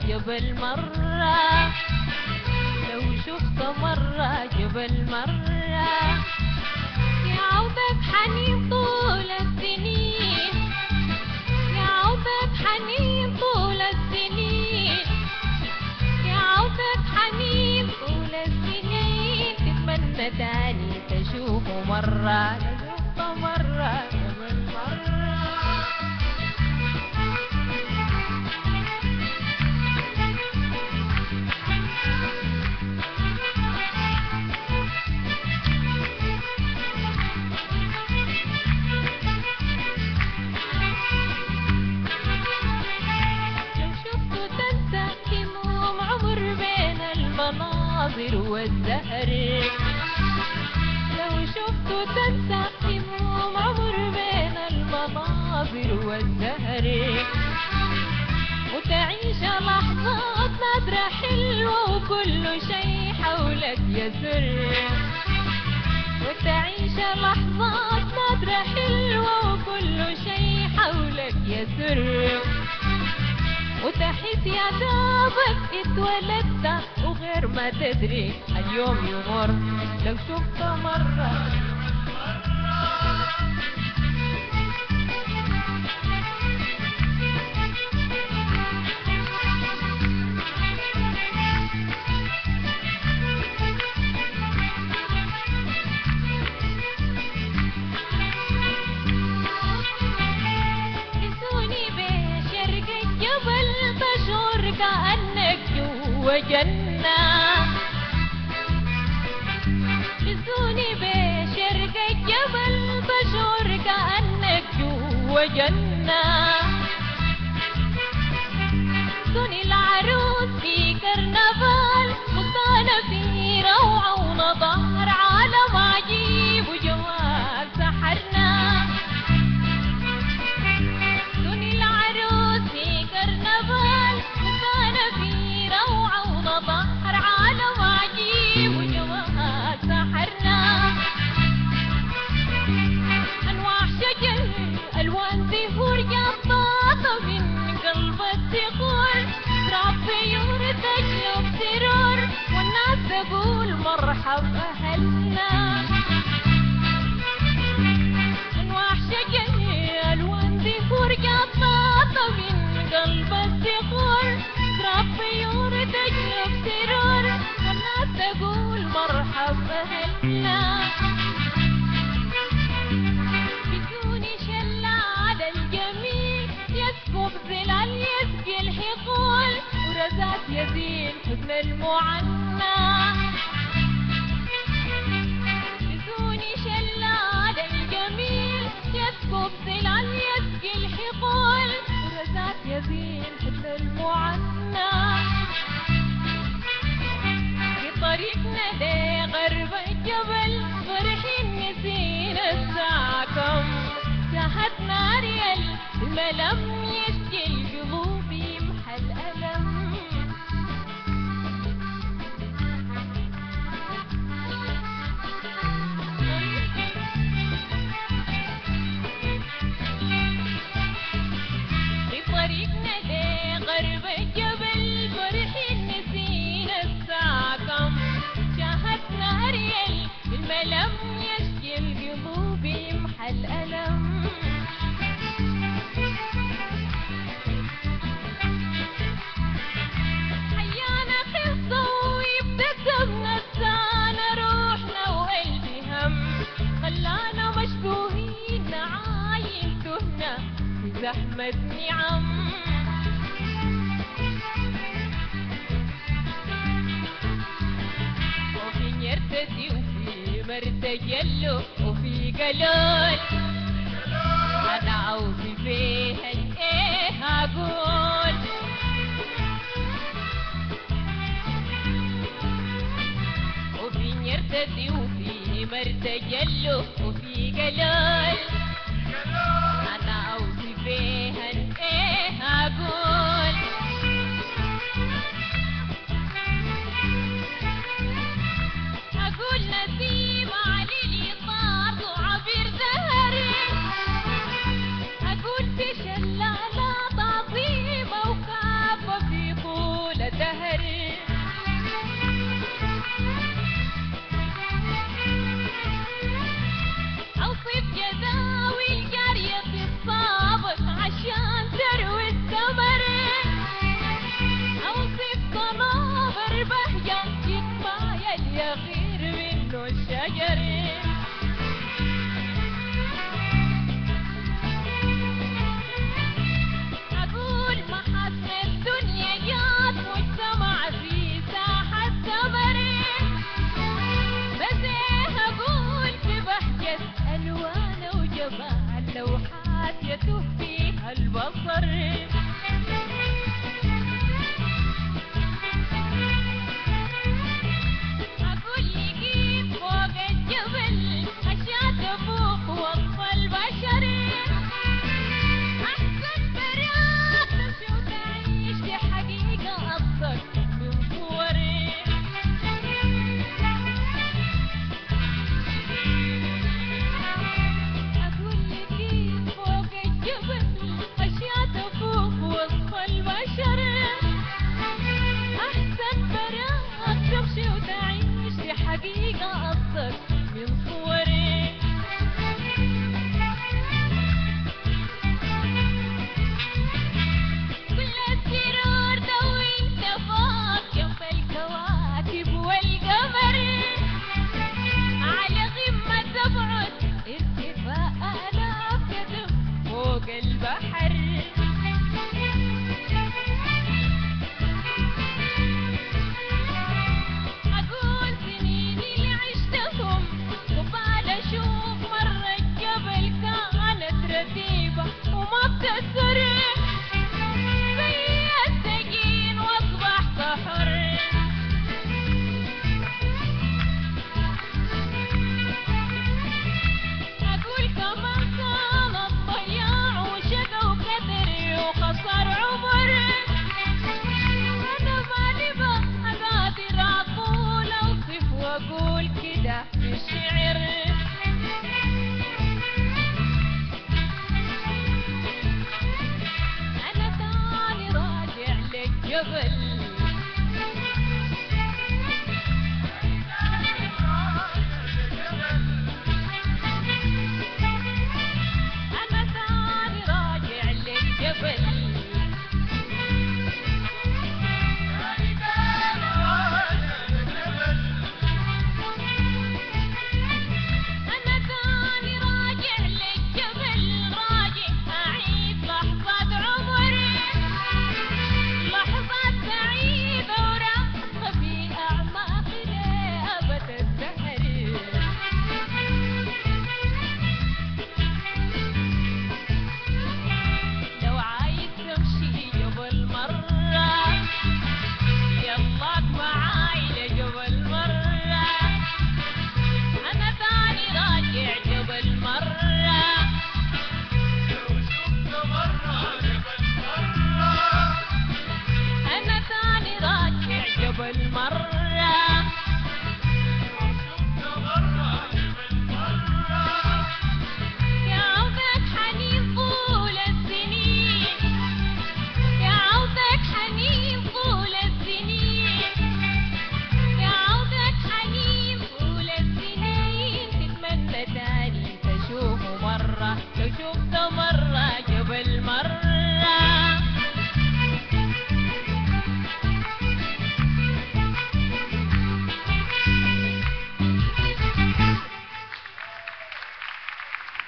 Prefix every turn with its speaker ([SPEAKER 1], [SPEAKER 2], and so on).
[SPEAKER 1] جبل مرة، لو شفت مرة جبل مرة يعودك حنين طول السنين، يعودك حنين طول السنين، يعودك حنين طول السنين، تتمنى تاني تشوفه مرة، لو شفت مرة جبل مرة. المناظر والزهر، لو شفت تنسى هموم عمر بين المناظر والزهر، وتعيش لحظات نادرة حلوة وكل شيء حولك يسر، وتعيش لحظات نادرة حلوة وكل شيء حولك يسر، وتحس يا دوبك اتولدت وغير ما تدري اليوم يمر، لو شفت مرة كأنك جوا جنة، لسوني بشرق الجبل بشعر كأنك جوا جنة، سوني العروس في كرنفال فستانة في روعة ونظهر عالم عجيب وجمال سحرنا، سوني العروس في كرنفال في روعة ونظهر عالم عجيب وجمال سحرنا، أنواع شجر ألوان زهور جطاطة من قلب الصخور، تراب طيور تجلب سرور والناس تقول مرحب أهلنا، أنواع شجر ألوان زهور جطاطة من قلب الصخور، طيور تجلب سرور والناس تقول مرحب أهلنا، بيكوني شلة على الجميل يسكب ظلال يسقي الحقول ورزات يزين حزن المعنى، بيكوني شلة على الجميل يسكب ظلال يسقي الحقول ورزات يزين حزن المعنى، في طريقنا لغرب الجبل فرحين نسينا الساعة كم، شاهدنا ريال الملم يشكي القلوب يمحى الألم، في طريقنا لغرب الجبل فرحين نسينا الساعة كم، شاهدنا ريال الملم يشكي القلوب يمحى الألم، حيانا قصة ويبدأ بنسانا روحنا وقلبي هم، خلانا مشبوهين نعاين تهنا في زحمة نعم، وفي يرتدي وفي مرتجل وفي قلول، أنا أوفي فيها إيه أقول، وفي يرتدي وفي مرتجل وفي قلول، أنا أوفي فيها إيه أقول، أقول نسيم علي طار وعبير زهري، أقول في شلالات عظيمة وكافة في طول يغير منه الشجر. أقول محاسن الدنيا جات مجتمع في ساحة تمرين، بس إيه أقول في بهجة ألوان وجمال لوحات يتوه فيها البصر. أقول لقيت فوق الجبل أشياء تفوق وصف البشر، أحسن بريات تمشي وتعيش دي حقيقة أصدق من صوري. أقول لقيت فوق الجبل أشياء تفوق وصف البشر، أحسن بريات تمشي وتعيش دي حقيقة أصدق